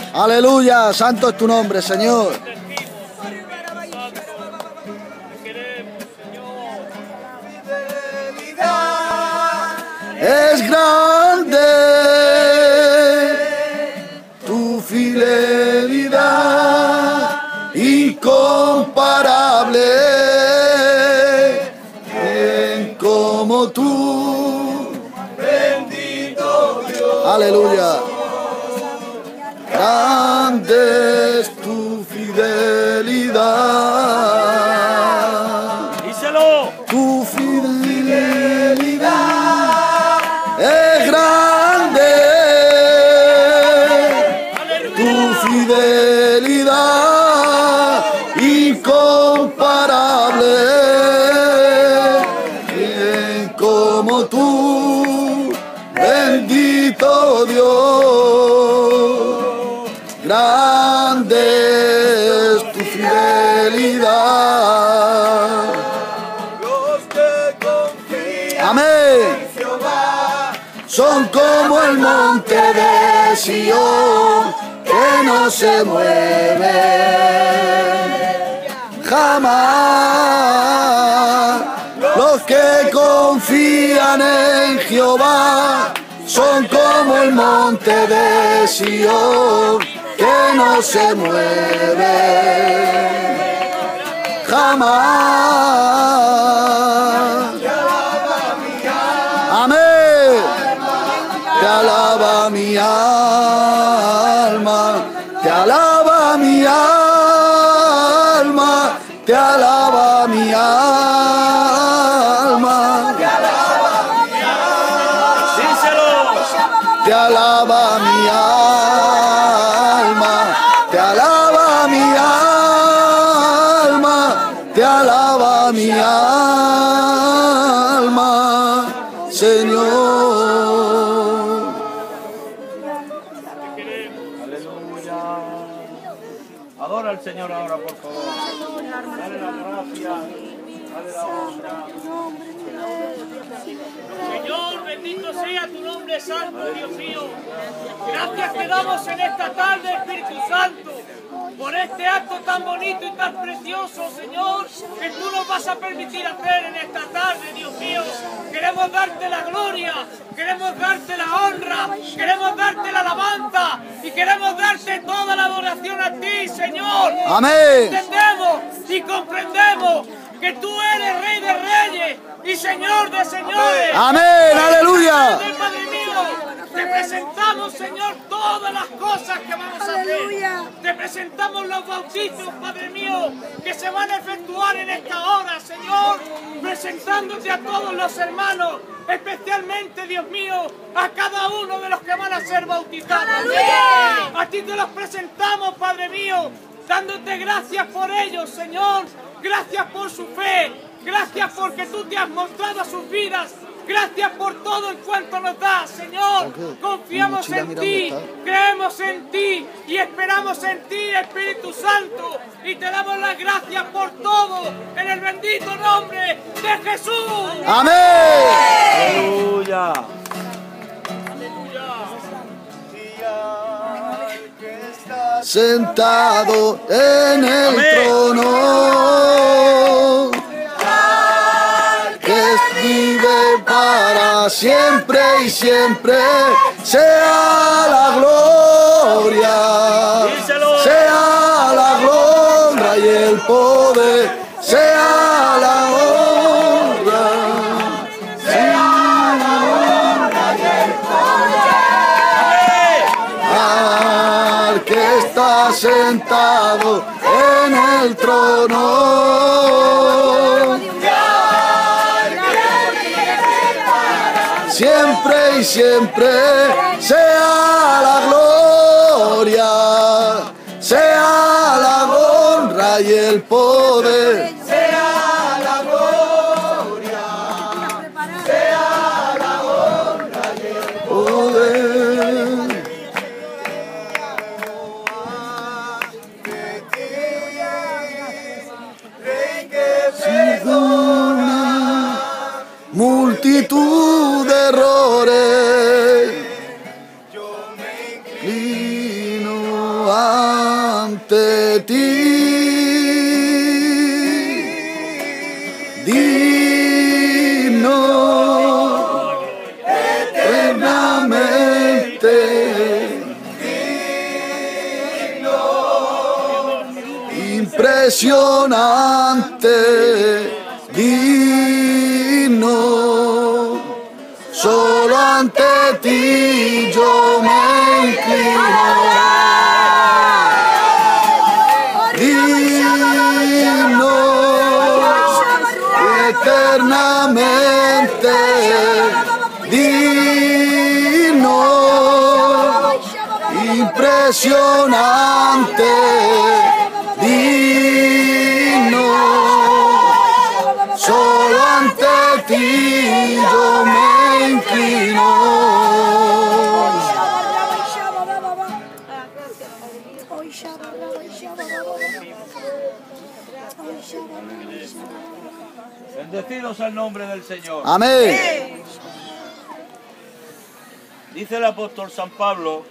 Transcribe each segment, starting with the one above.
Aleluya, santo es tu nombre, Señor. Es grande tu fidelidad, incomparable, quien como tú, bendito Dios. Aleluya. Grande es tu fidelidad. Díselo. Tu fidelidad es grande. Tu fidelidad incomparable. Quien como tú, bendito Dios. Grande es tu fidelidad. Los que confían Amén. en Jehová Son como el monte de Sión, que no se mueve jamás. Los que confían en Jehová son como el monte de Sión, que no se mueve jamás. Amén. Te alaba mi alma, te alaba mi alma, te alaba mi alma. Díselo. Te alaba mi alma, te alaba mi alma, te alaba mi alma, Señor. Aleluya. Adora al Señor ahora, por favor. Dale la gracia. Dale la honra. Señor, bendito sea tu nombre santo, Dios mío. Gracias te damos en esta tarde, Espíritu Santo, por este acto tan bonito y tan precioso, Señor, que tú nos vas a permitir hacer en esta tarde, Dios mío. Queremos darte la gloria, queremos darte la honra, queremos darte la alabanza y queremos darte toda la adoración a ti, Señor. Amén. Entendemos y comprendemos que tú eres Rey de Reyes y Señor de Señores. Amén, aleluya. Padre mío, te presentamos, Señor, todas las cosas que vamos a hacer. Te presentamos los bautizos, Padre mío, que se van a efectuar en esta hora, Señor, presentándote a todos los hermanos, especialmente, Dios mío, a cada uno de los que van a ser bautizados. A ti te los presentamos, Padre mío, dándote gracias por ellos, Señor. Gracias por su fe, gracias porque tú te has mostrado a sus vidas, gracias por todo el cuanto nos das, Señor. Confiamos en ti, creemos en ti y esperamos en ti, Espíritu Santo, y te damos las gracias por todo en el bendito nombre de Jesús. Amén. Aleluya. Sentado en el trono, que vive para siempre y siempre, sea la gloria, Díselo. sea la gloria y el poder, sea la honra, sea la honra y el poder al que está sentado en el trono. Siempre y siempre sea la gloria, sea la honra y el poder. Sea la gloria, sea la honra y el poder. Multitud de errores, inclino ante ti. Digno eternamente, impresionante, digno, solo ante ti yo me inclino. Digno eternamente, digno, impresionante, digno, solo ante ti yo me inclino. Bendecidos al nombre del Señor. Amén. Dice el apóstol San Pablo,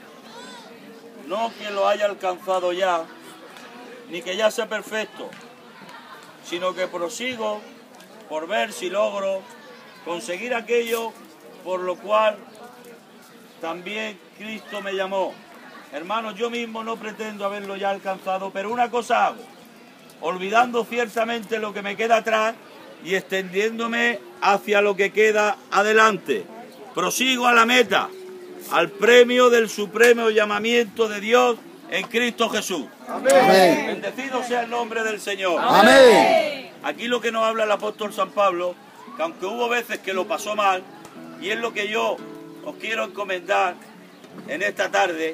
no que lo haya alcanzado ya, ni que ya sea perfecto, sino que prosigo por ver si logro conseguir aquello por lo cual también Cristo me llamó. Hermanos, yo mismo no pretendo haberlo ya alcanzado, pero una cosa hago, olvidando ciertamente lo que me queda atrás y extendiéndome hacia lo que queda adelante. Prosigo a la meta, al premio del supremo llamamiento de Dios en Cristo Jesús. Amén. Bendecido sea el nombre del Señor. Amén. Aquí lo que nos habla el apóstol San Pablo, que aunque hubo veces que lo pasó mal, y es lo que yo os quiero encomendar en esta tarde,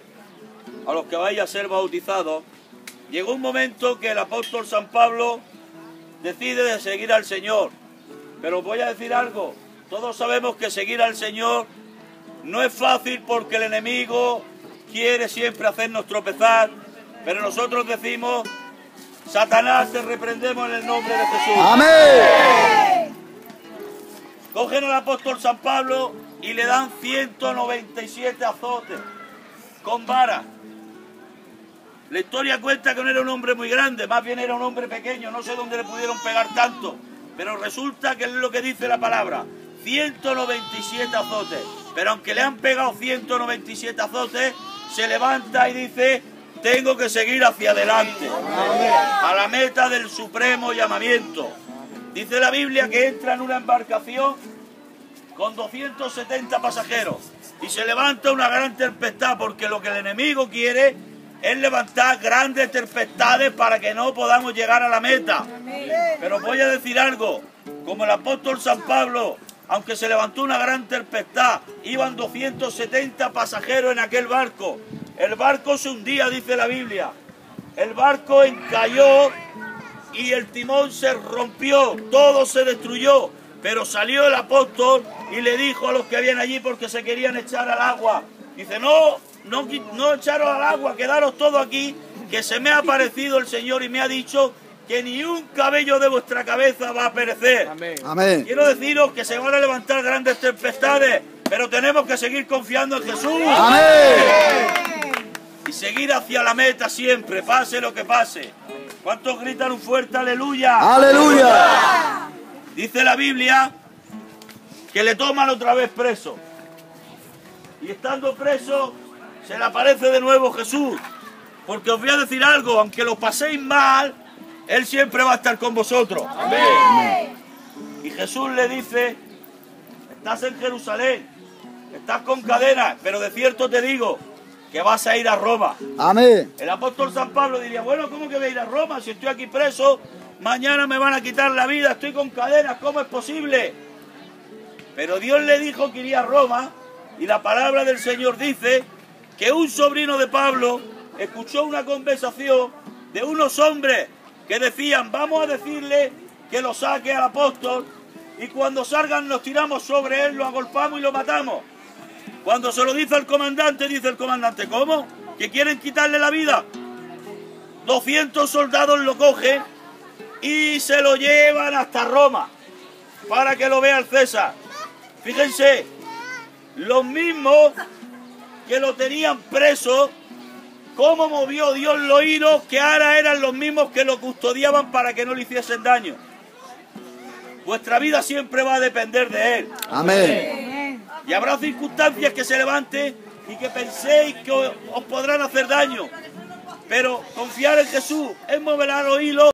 a los que vayan a ser bautizados, llegó un momento que el apóstol San Pablo decide de seguir al Señor. Pero os voy a decir algo, todos sabemos que seguir al Señor no es fácil porque el enemigo quiere siempre hacernos tropezar, pero nosotros decimos, Satanás, te reprendemos en el nombre de Jesús. Amén. Cogen al apóstol San Pablo y le dan 197 azotes con vara. La historia cuenta que no era un hombre muy grande, más bien era un hombre pequeño, no sé dónde le pudieron pegar tanto, pero resulta que es lo que dice la palabra, 197 azotes. Pero aunque le han pegado 197 azotes, se levanta y dice, tengo que seguir hacia adelante, a la meta del supremo llamamiento. Dice la Biblia que entra en una embarcación con 270 pasajeros y se levanta una gran tempestad, porque lo que el enemigo quiere es levantar grandes tempestades para que no podamos llegar a la meta. Pero voy a decir algo, como el apóstol San Pablo, aunque se levantó una gran tempestad, iban 270 pasajeros en aquel barco. El barco se hundía, dice la Biblia. El barco encalló y el timón se rompió, todo se destruyó. Pero salió el apóstol y le dijo a los que habían allí, porque se querían echar al agua, dice, no echaros al agua, quedaros todos aquí, que se me ha aparecido el Señor y me ha dicho que ni un cabello de vuestra cabeza va a perecer. Amén. Amén. Quiero deciros que se van a levantar grandes tempestades, pero tenemos que seguir confiando en Jesús. Amén. Y seguir hacia la meta siempre, pase lo que pase. ¿Cuántos gritan un fuerte aleluya? Aleluya. Dice la Biblia que le toman otra vez preso. Y estando preso, se le aparece de nuevo Jesús. Porque os voy a decir algo, aunque lo paséis mal, Él siempre va a estar con vosotros. Amén. Y Jesús le dice, estás en Jerusalén, estás con cadenas, pero de cierto te digo que vas a ir a Roma. Amén. El apóstol San Pablo diría, bueno, ¿cómo que voy a ir a Roma? Si estoy aquí preso, mañana me van a quitar la vida, estoy con cadenas, ¿cómo es posible? Pero Dios le dijo que iría a Roma, y la palabra del Señor dice que un sobrino de Pablo escuchó una conversación de unos hombres que decían, vamos a decirle que lo saque al apóstol, y cuando salgan nos tiramos sobre él, lo agolpamos y lo matamos. Cuando se lo dice el comandante, dice el comandante, ¿cómo? ¿Que quieren quitarle la vida? 200 soldados lo cogen y se lo llevan hasta Roma para que lo vea el César. Fíjense, los mismos que lo tenían preso cómo movió Dios los hilos que ahora eran los mismos que lo custodiaban para que no le hiciesen daño. Vuestra vida siempre va a depender de Él. Amén. Y habrá circunstancias que se levanten y que penséis que os podrán hacer daño. Pero confiar en Jesús, Él moverá los hilos.